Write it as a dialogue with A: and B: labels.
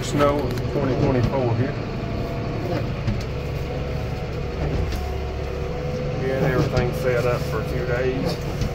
A: first snow of 2024 here. Getting everything set up for 2 days.